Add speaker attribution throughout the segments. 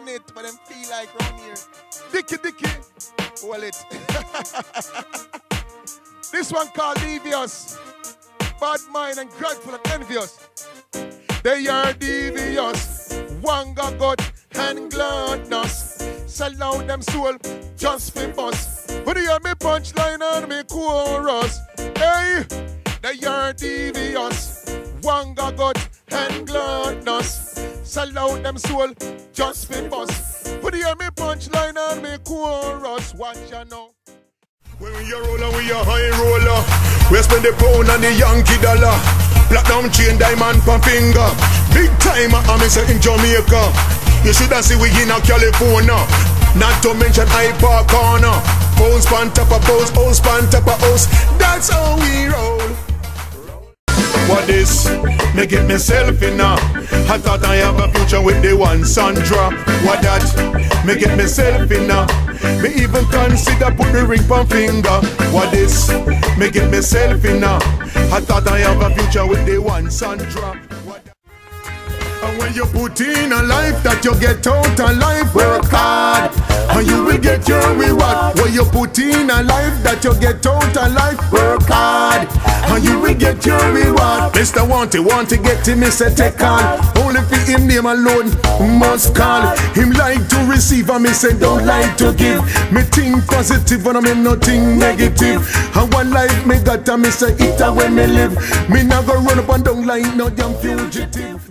Speaker 1: on it, but them feel like round here. Dicky. Well it. This one called Devious. Bad mind and grateful and envious. They are devious. One got gut and gluttonous. Sell out them soul just for bust. But you hear me punchline and me chorus. Hey, they are devious. One got gut and gluttonous. Sell out them soul just for bust. But you hear me punchline and me chorus. Watch ya now.
Speaker 2: When we a roller, we a high roller. We spend the pound and the Yankee dollar. Platinum chain, diamond per finger. Big time, I'm in Jamaica. You shoulda see we in a California. Not to mention High Park Corner. Post pan top of post, house pan top of house. That's how we roll. What this? Me get myself in now. I thought I have a future with the one Sandra. What that? Me get myself in now. Me even consider put the ring on finger. What this? Me get myself in now. I thought I have a future with the one Sandra. And when you put in a life that you get out a life, work hard and you will get your reward. When you put in a life that you get out a life, work hard and you will get your reward. Mr. Want to get him, Mr. Take on. Only for him name alone must call. Him like to receive and me say don't like to give. Me think positive and I mean nothing negative. And one life me got and me say it when me live. Me not go run up and down like no damn fugitive.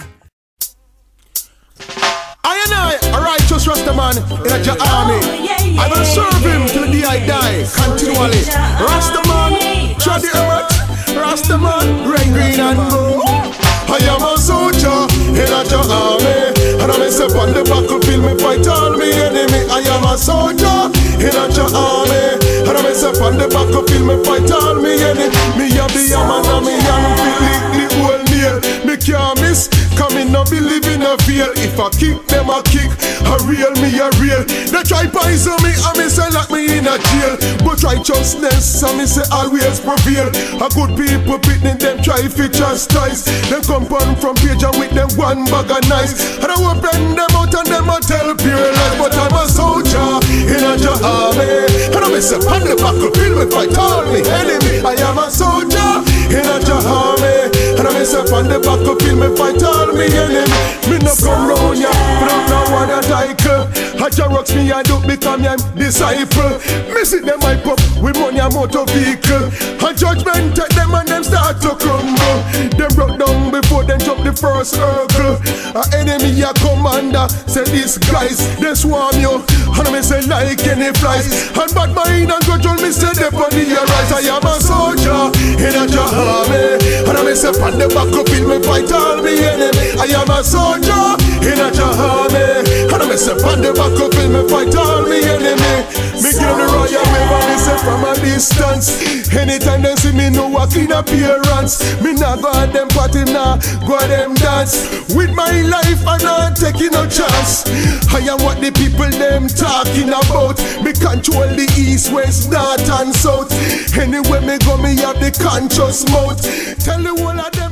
Speaker 2: I and I, a righteous Rastaman in your army. I will serve him till the day I die, continually. Rastaman, trod the earth. Rastaman, red, green and blue. I am a soldier in your army. And I step on the battlefield, me fight all me enemy. I am a soldier in your army. And I step on the battlefield, me fight all me enemy. Me a be a man and me a the whole nail. Me can't miss, come in no believe in a feel. If I kick them a kick, a real me a real. They try poison me and me say lock me in a jail. But righteousness and me say always prevail. A good people picnic them try to chastise. Them come from page and with them one bag of nice. And I will bend them out and them a tell pure lies. But I'm a soldier in a army. And I'm a step on the battlefield, me fight all me enemy. I am a soldier in a army. And I'm a step on the battlefield, me fight all me enemy. Me no come round ya, me don't know what I like. I rocks me and do become your disciple. Me see them hype up with money and motor vehicle. And judgment take them and them start to crumble. Them broke down before them jump the first hurdle. An enemy a commander say these guys they swarm you. And I say like any flies. And bad mind and grudge me say they on the rise. I am a soldier in a army. And I say on the battlefield me fight all me enemy. I am a soldier in a army. And I say on the battlefield me fight all me enemy. Me give the royal wave and me say from a distance. Anytime they see me no walk in appearance. Me not go at them party now, go at them dance. With my life I'm not taking no chance. I am what the people them talking about. Me control the east, west, north and south. Anywhere me go me have the conscious mouth. Tell the whole of them